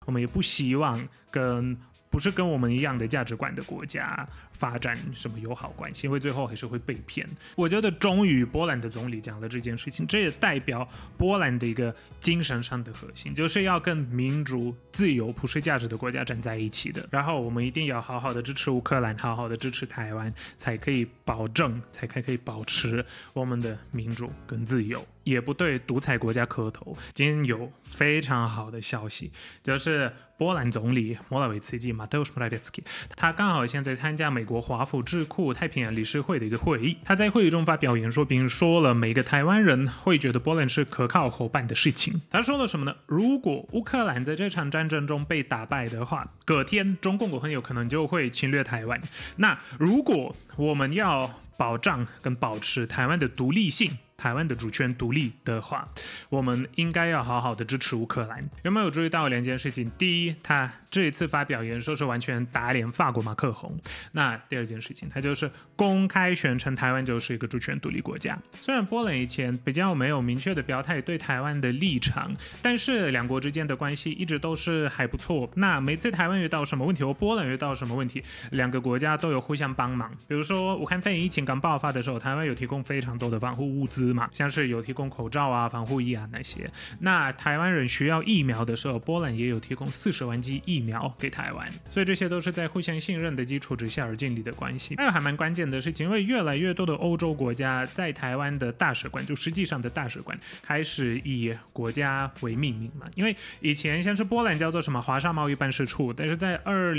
我们也不希望不是跟我们一样的价值观的国家发展什么友好关系，因为最后还是会被骗。我觉得终于波兰的总理讲了这件事情，这也代表波兰的一个精神上的核心，就是要跟民主、自由、普世价值的国家站在一起的。然后我们一定要好好的支持乌克兰，好好的支持台湾，才可以保持我们的民主跟自由，也不对独裁国家磕头。今天有非常好的消息，就是波兰总理莫拉维茨基 Mateusz Morawiecki， 他刚好现在参加美国华府智库太平洋理事会的一个会议，他在会议中发表演说，并说了每个台湾人会觉得波兰是可靠伙伴的事情。他说了什么呢？如果乌克兰在这场战争中被打败的话，隔天中共很有可能就会侵略台湾。那如果我们要保障跟保持台湾的独立性，台湾的主权独立的话，我们应该要好好的支持乌克兰。有没有注意到两件事情？第一，他这一次发表演说是完全打脸法国马克宏。那第二件事情，他就是公开宣称台湾就是一个主权独立国家。虽然波兰以前比较没有明确的表态对台湾的立场，但是两国之间的关系一直都是还不错。那每次台湾遇到什么问题，或波兰遇到什么问题，两个国家都有互相帮忙。比如说武汉肺炎疫情刚爆发的时候，台湾有提供非常多的防护物资嘛，像是有提供口罩啊、防护衣啊那些。那台湾人需要疫苗的时候，波兰也有提供40万剂疫苗给台湾，所以这些都是在互相信任的基础之下而建立的关系。还有还蛮关键的事情，因为越来越多的欧洲国家在台湾的大使馆，就实际上的大使馆开始以国家为命名嘛。因为以前像是波兰叫做什么华沙贸易办事处，但是在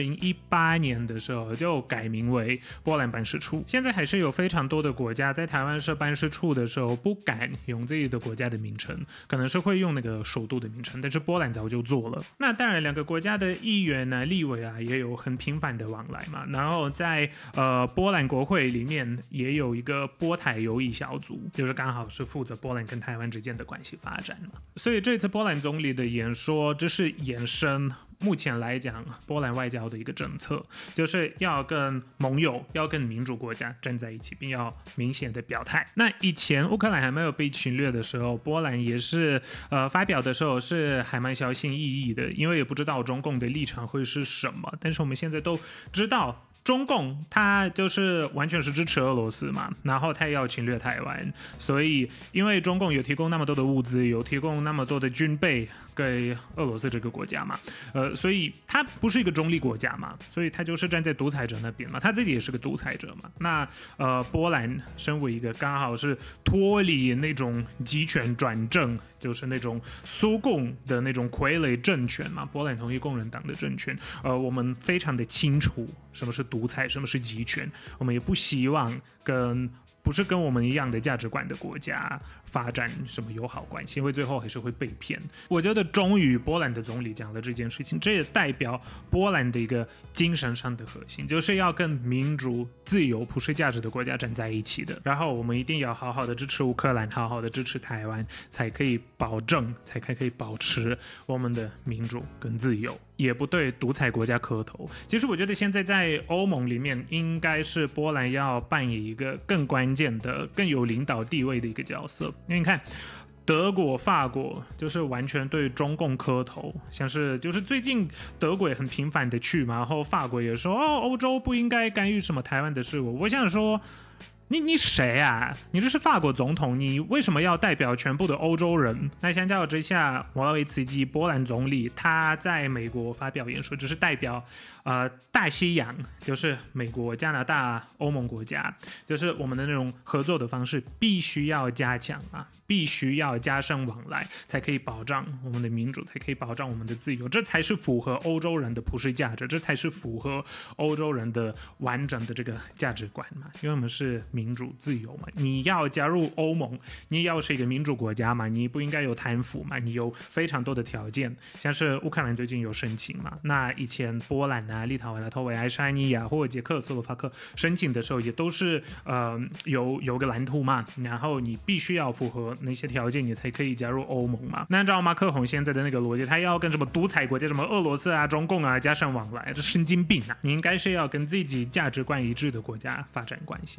2018年的时候就改名为波兰办事处。现在还是有非常多的国家在台湾设办事处的时候不敢用自己的国家的名称，可能是会用那个首都的名称，但是波兰早就做了。那当然两个国家的议员啊、立委啊也有很频繁的往来嘛。然后在波兰国会里面也有一个波台友谊小组，就是刚好是负责波兰跟台湾之间的关系发展嘛。所以这次波兰总理的演说，这是延伸目前来讲波兰外交的一个政策，就是要跟盟友、要跟民主国家站在一起，并要明显的表态。那以前乌克兰还没有被侵略的时候，波兰也是发表的时候是还蛮小心翼翼的，因为也不知道中共的立场会是什么。但是我们现在都知道，中共他就是完全是支持俄罗斯嘛，然后他也要侵略台湾，所以因为中共有提供那么多的物资，有提供那么多的军备给俄罗斯这个国家嘛，所以他不是一个中立国家嘛，所以他就是站在独裁者那边嘛，他自己也是个独裁者嘛。那波兰身为一个刚好是脱离那种集权转正，就是那种苏共的那种傀儡政权嘛，波兰统一工人党的政权，我们非常的清楚什么是独裁，什么是集权，我们也不希望不是跟我们一样的价值观的国家发展什么友好关系，因为最后还是会被骗。我觉得终于波兰的总理讲了这件事情，这也代表波兰的一个精神上的核心，就是要跟民主、自由、普世价值的国家站在一起的。然后我们一定要好好的支持乌克兰，好好的支持台湾，才可以保持我们的民主跟自由，也不对独裁国家磕头。其实我觉得现在在欧盟里面，应该是波兰要扮演一个更关键的、更有领导地位的一个角色。因为你看，德国、法国就是完全对中共磕头，像是就是最近德国也很频繁的去嘛，然后法国也说欧洲不应该干预什么台湾的事务。我想说，你谁啊？你这是法国总统，你为什么要代表全部的欧洲人？那相较之下，莫拉维茨基波兰总理他在美国发表演说，只是代表大西洋，就是美国、加拿大、欧盟国家，就是我们的那种合作的方式必须要加强啊，必须要加深往来，才可以保障我们的民主，才可以保障我们的自由，这才是符合欧洲人的普世价值，这才是符合欧洲人的完整的这个价值观嘛，因为我们是民主自由嘛。你要加入欧盟，你要是一个民主国家嘛，你不应该有贪腐嘛，你有非常多的条件，像是乌克兰最近有申请嘛，那以前波兰啊、立陶宛啊、土耳其、爱沙尼亚或者捷克斯洛伐克申请的时候，也都是有个蓝图嘛，然后你必须要符合那些条件，你才可以加入欧盟嘛。那按照马克宏现在的那个逻辑，他要跟什么独裁国家，什么俄罗斯啊、中共啊加上往来，这神经病啊！你应该是要跟自己价值观一致的国家发展关系嘛，你才可以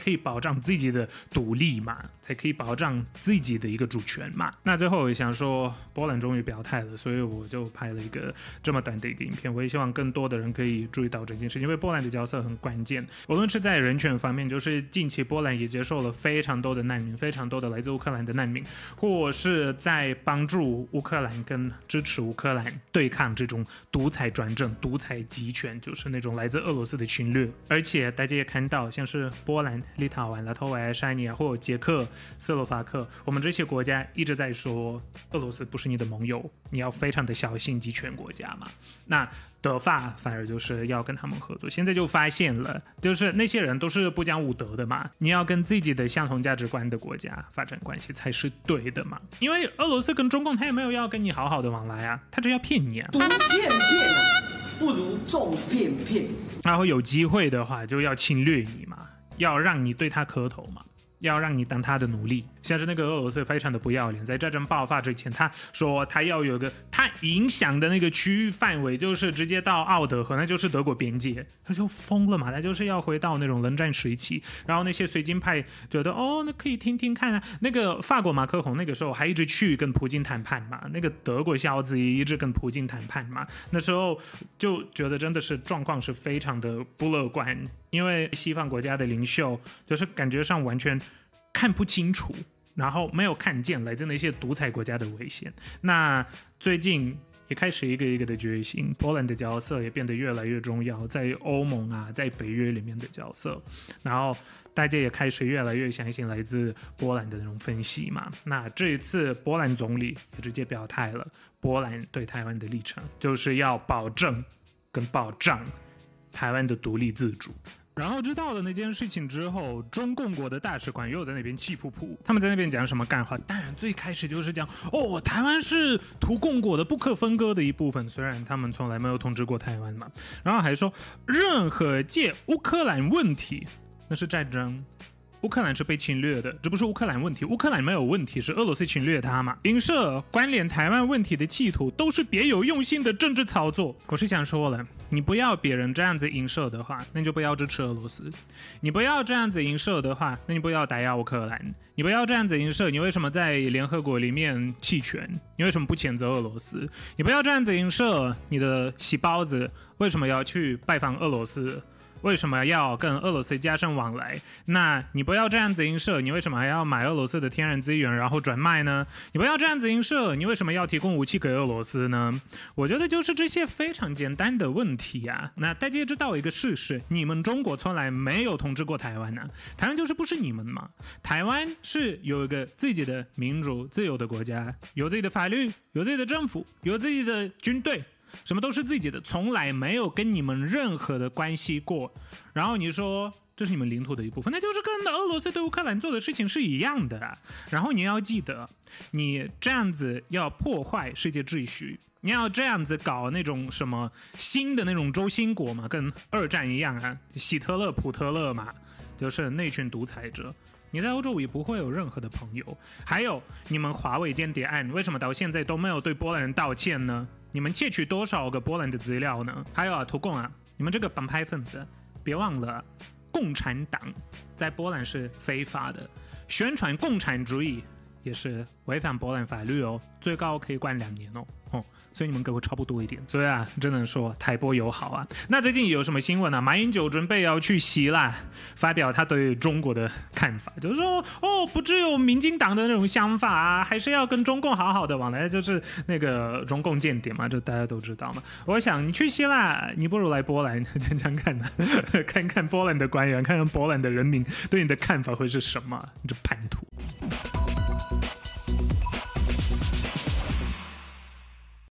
可以保障自己的独立嘛，才可以保障自己的一个主权嘛。那最后我想说，波兰终于表态了，所以我就拍了一个这么短的一个影片。我也希望更多的人可以注意到这件事，因为波兰的角色很关键，无论是在人权方面，就是近期波兰也接受了非常多的难民，非常多的来自乌克兰的难民，或是在帮助乌克兰跟支持乌克兰对抗这种独裁专政、独裁集权，就是那种来自俄罗斯的侵略。而且大家也看到，像是波兰、立陶宛、拉脱维亚、爱沙尼亚或捷克、斯洛伐克，我们这些国家一直在说俄罗斯不是你的盟友，你要非常的小心集权国家嘛。那德法反而就是要跟他们合作，现在就发现了，就是那些人都是不讲武德的嘛，你要跟自己的相同价值观的国家发展关系才是对的嘛。因为俄罗斯跟中共他也没有要跟你好好的往来啊，他只要骗你啊， 毒骗骗啊，不如重骗骗。 然后有机会的话就要侵略你嘛，要让你对他磕头嘛，要让你当他的奴隶。像是那个俄罗斯非常的不要脸，在战争爆发之前，他说他要有个他影响的那个区域范围，就是直接到奥德河，那就是德国边界，他就疯了嘛，他就是要回到那种冷战时期。然后那些绥靖派觉得那可以听听看啊。那个法国马克宏那个时候还一直去跟普京谈判嘛，那个德国小子也一直跟普京谈判嘛。那时候就觉得真的是状况是非常的不乐观，因为西方国家的领袖就是感觉上完全看不清楚，然后没有看见来自那些独裁国家的危险。那最近也开始一个一个的觉醒，波兰的角色也变得越来越重要，在欧盟啊，在北约里面的角色，然后大家也开始越来越相信来自波兰的那种分析嘛。那这一次波兰总理也直接表态了，波兰对台湾的立场就是要保证跟保障台湾的独立自主。然后知道了那件事情之后，中共国的大使馆又在那边气噗噗，他们在那边讲什么干话？当然最开始就是讲台湾是图共国的不可分割的一部分，虽然他们从来没有统治过台湾嘛。然后还说任何借乌克兰问题那是战争，乌克兰是被侵略的，这不是乌克兰问题，乌克兰没有问题，是俄罗斯侵略他嘛。影射关联台湾问题的企图都是别有用心的政治操作。我是想说了，你不要别人这样子影射的话，那你就不要支持俄罗斯；你不要这样子影射的话，那你不要打压乌克兰；你不要这样子影射，你为什么在联合国里面弃权？你为什么不谴责俄罗斯？你不要这样子影射，你的喜包子为什么要去拜访俄罗斯？为什么要跟俄罗斯加深往来？那你不要这样子影射，你为什么还要买俄罗斯的天然资源然后转卖呢？你不要这样子影射，你为什么要提供武器给俄罗斯呢？我觉得就是这些非常简单的问题啊。那大家也知道一个事实，你们中国从来没有统治过台湾啊，台湾就是不是你们嘛。台湾是有一个自己的民主自由的国家，有自己的法律，有自己的政府，有自己的军队，什么都是自己的，从来没有跟你们任何的关系过。然后你说这是你们领土的一部分，那就是跟俄罗斯对乌克兰做的事情是一样的啊。然后你要记得，你这样子要破坏世界秩序，你要这样子搞那种什么新的那种轴心国嘛，跟二战一样啊，希特勒、普特勒嘛，就是那群独裁者。你在欧洲也不会有任何的朋友。还有你们华为间谍案，为什么到现在都没有对波兰人道歉呢？你们窃取多少个波兰的资料呢？还有啊，土共啊，你们这个帮派分子，别忘了，共产党在波兰是非法的，宣传共产主义也是违反波兰法律哦，最高可以关2年哦。所以你们给我差不多一点。所以啊，只能说台波友好啊。那最近有什么新闻啊？马英九准备要去希腊发表他对中国的看法，就是说不只有民进党的那种想法啊，还是要跟中共好好的往来，就是那个中共间谍嘛，这大家都知道嘛。我想你去希腊，你不如来波兰讲讲看啊，看看波兰的官员，看看波兰的人民对你的看法会是什么，你这叛徒。